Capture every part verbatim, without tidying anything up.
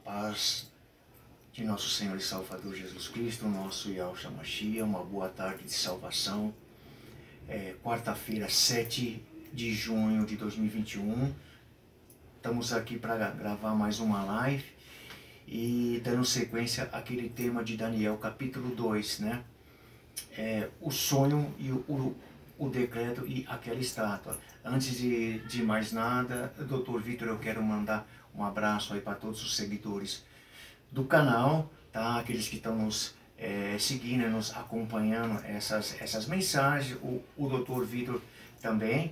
paz de nosso Senhor e Salvador Jesus Cristo, nosso Yahshua Mashiach, uma boa tarde de salvação. É, quarta-feira, sete de junho de dois mil e vinte e um, estamos aqui para gravar mais uma live e dando sequência àquele tema de Daniel, capítulo dois, né? É, o sonho e o, o, o decreto e aquela estátua. Antes de, de mais nada, doutor Vitor, eu quero mandar um abraço aí para todos os seguidores do canal, tá? Aqueles que estão nos é, seguindo, nos acompanhando essas, essas mensagens, o, o doutor Vitor também,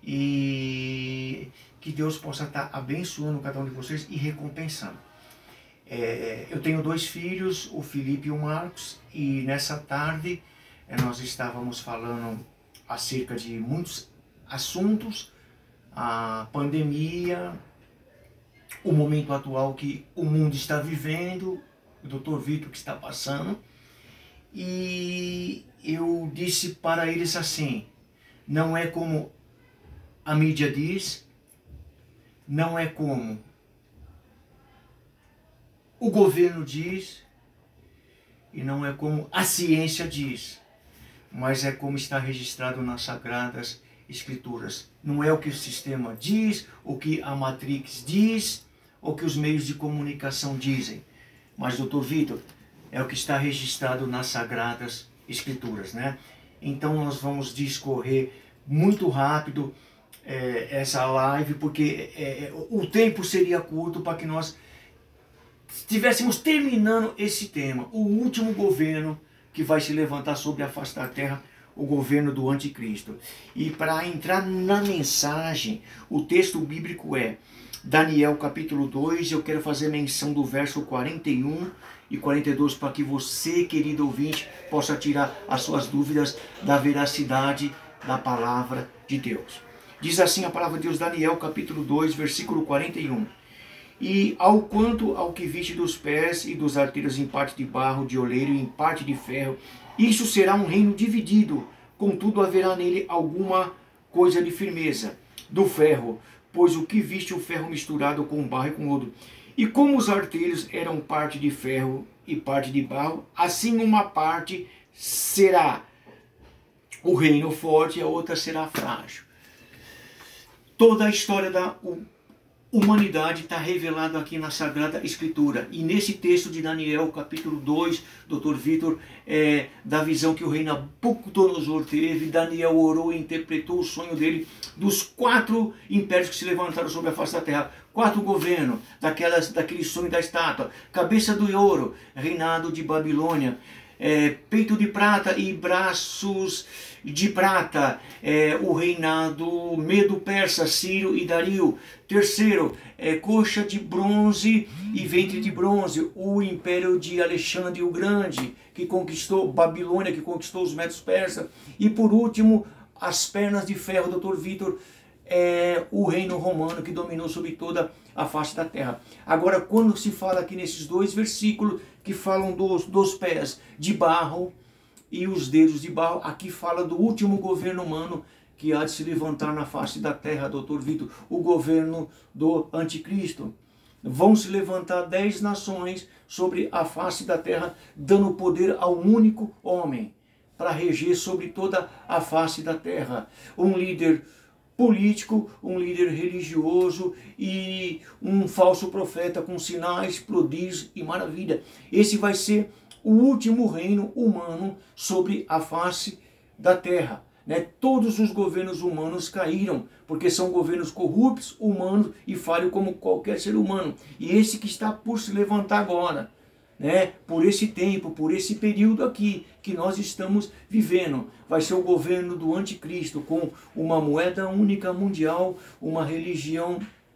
e que Deus possa estar abençoando cada um de vocês e recompensando. É, eu tenho dois filhos, o Felipe e o Marcos, e nessa tarde é, nós estávamos falando acerca de muitos assuntos, a pandemia, o momento atual que o mundo está vivendo, o doutor Vitor que está passando, e eu disse para eles assim: não é como a mídia diz, não é como o governo diz, e não é como a ciência diz, mas é como está registrado nas Sagradas Escrituras. Não é o que o sistema diz, o que a Matrix diz, ou que os meios de comunicação dizem, mas, doutor Vitor, é o que está registrado nas Sagradas Escrituras, né? Então nós vamos discorrer muito rápido é, essa live, porque é, o tempo seria curto para que nós estivéssemos terminando esse tema, o último governo que vai se levantar sobre a face da terra, o governo do anticristo. E para entrar na mensagem, o texto bíblico é Daniel capítulo dois, eu quero fazer menção do verso quarenta e um e quarenta e dois para que você, querido ouvinte, possa tirar as suas dúvidas da veracidade da palavra de Deus. Diz assim a palavra de Deus, Daniel capítulo dois, versículo quarenta e um. E ao quanto ao que viste dos pés e dos arteiros em parte de barro, de oleiro e em parte de ferro, isso será um reino dividido, contudo haverá nele alguma coisa de firmeza, do ferro, pois o que viste o ferro misturado com barro e com lodo. E como os arteiros eram parte de ferro e parte de barro, assim uma parte será o reino forte e a outra será frágil. Toda a história da humanidade está revelada aqui na Sagrada Escritura. E nesse texto de Daniel, capítulo dois, doutor Vitor, é, da visão que o rei Nabucodonosor teve, Daniel orou e interpretou o sonho dele dos quatro impérios que se levantaram sobre a face da terra. Quatro governos, daquelas, daquele sonho da estátua. Cabeça do ouro, reinado de Babilônia. É, peito de prata e braços de prata, é, o reinado Medo-Persa, Ciro e Dario. Terceiro, é, coxa de bronze e ventre de bronze, o império de Alexandre o Grande, que conquistou Babilônia, que conquistou os Medos Persas. E por último, as pernas de ferro, doutor Vitor, é, o reino romano que dominou sobre toda a face da terra. Agora, quando se fala aqui nesses dois versículos que falam dos, dos pés de barro e os dedos de barro, aqui fala do último governo humano que há de se levantar na face da terra, doutor Vitor, o governo do anticristo. Vão se levantar dez nações sobre a face da terra, dando poder a um único homem para reger sobre toda a face da terra. Um líder político, um líder religioso e um falso profeta com sinais, prodígios e maravilha. Esse vai ser o último reino humano sobre a face da terra, né? Todos os governos humanos caíram, porque são governos corruptos, humanos e falhos como qualquer ser humano. E esse que está por se levantar agora, né, por esse tempo, por esse período aqui que nós estamos vivendo, vai ser o governo do anticristo, com uma moeda única mundial, uma religião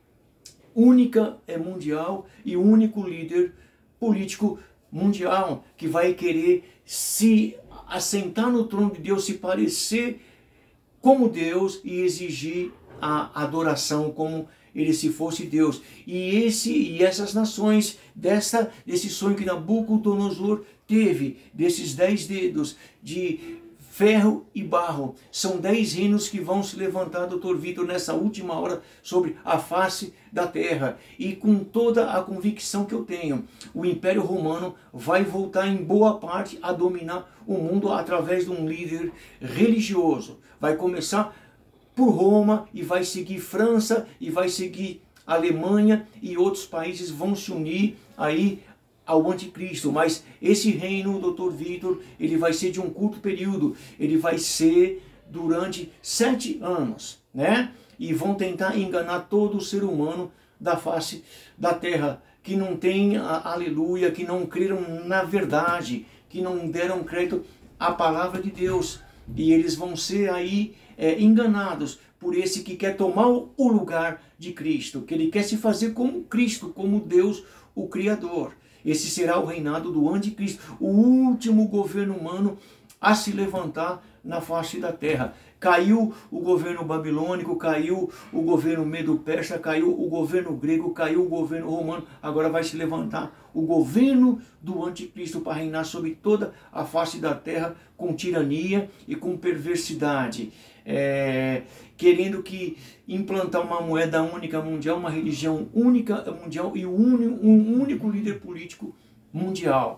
única é mundial e um único líder político mundial que vai querer se assentar no trono de Deus, se parecer como Deus e exigir a adoração como ele se fosse Deus. E, esse, e essas nações, dessa, desse sonho que Nabucodonosor teve, desses dez dedos, de ferro e barro. São dez reinos que vão se levantar, doutor Vitor, nessa última hora sobre a face da terra. E com toda a convicção que eu tenho, o Império Romano vai voltar em boa parte a dominar o mundo através de um líder religioso. Vai começar por Roma e vai seguir França e vai seguir Alemanha, e outros países vão se unir aí ao anticristo. Mas esse reino, doutor Vitor, ele vai ser de um curto período, ele vai ser durante sete anos, né? E vão tentar enganar todo o ser humano da face da terra, que não tem, aleluia, que não creram na verdade, que não deram crédito à palavra de Deus. E eles vão ser aí é, enganados por esse que quer tomar o lugar de Cristo, que ele quer se fazer como Cristo, como Deus, o Criador. Esse será o reinado do anticristo, o último governo humano a se levantar na face da terra. Caiu o governo babilônico, caiu o governo medo-persa, caiu o governo grego, caiu o governo romano. Agora vai se levantar o governo do anticristo para reinar sobre toda a face da terra com tirania e com perversidade. É, querendo que implantar uma moeda única mundial, uma religião única mundial e um, um único líder político mundial.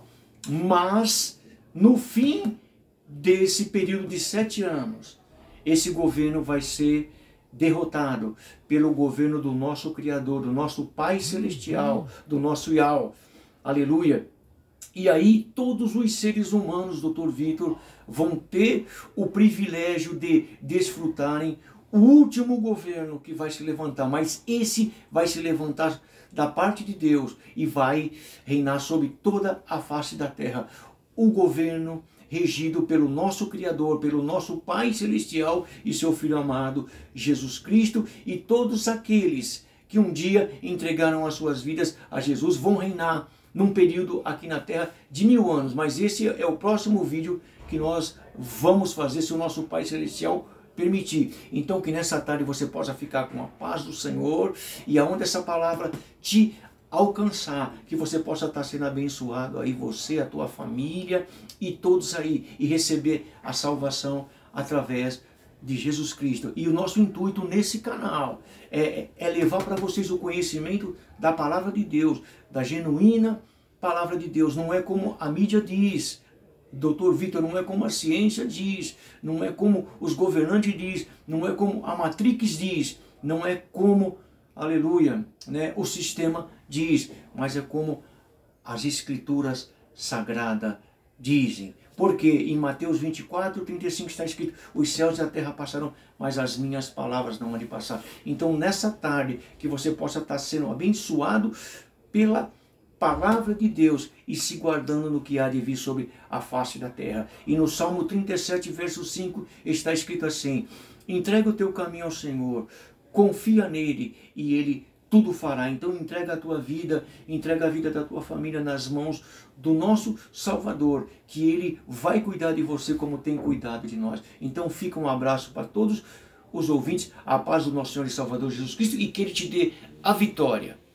Mas, no fim desse período de sete anos, esse governo vai ser derrotado pelo governo do nosso Criador, do nosso Pai Celestial, do nosso Yahweh. Aleluia! E aí todos os seres humanos, doutor Vitor, vão ter o privilégio de desfrutarem o último governo que vai se levantar. Mas esse vai se levantar da parte de Deus e vai reinar sobre toda a face da terra. O governo regido pelo nosso Criador, pelo nosso Pai Celestial e seu Filho amado, Jesus Cristo, e todos aqueles que um dia entregaram as suas vidas a Jesus vão reinar num período aqui na Terra de mil anos. Mas esse é o próximo vídeo que nós vamos fazer, se o nosso Pai Celestial permitir. Então que nessa tarde você possa ficar com a paz do Senhor, e aonde essa palavra te alcançar, que você possa estar sendo abençoado aí, você, a tua família e todos aí, e receber a salvação através de Jesus Cristo. E o nosso intuito nesse canal é, é levar para vocês o conhecimento da palavra de Deus, da genuína palavra de Deus. Não é como a mídia diz, doutor Vitor, não é como a ciência diz, não é como os governantes diz, não é como a Matrix diz, não é como, aleluia, né, o sistema diz, mas é como as escrituras sagradas dizem. Porque em Mateus vinte e quatro, trinta e cinco está escrito: os céus e a terra passarão, mas as minhas palavras não hão de passar. Então nessa tarde, que você possa estar sendo abençoado pela palavra de Deus e se guardando no que há de vir sobre a face da terra. E no Salmo trinta e sete, verso cinco, está escrito assim: entrega o teu caminho ao Senhor, confia nele e ele tudo fará. Então entrega a tua vida, entrega a vida da tua família nas mãos do nosso Salvador, que ele vai cuidar de você como tem cuidado de nós. Então fica um abraço para todos os ouvintes, a paz do nosso Senhor e Salvador Jesus Cristo, e que ele te dê a vitória.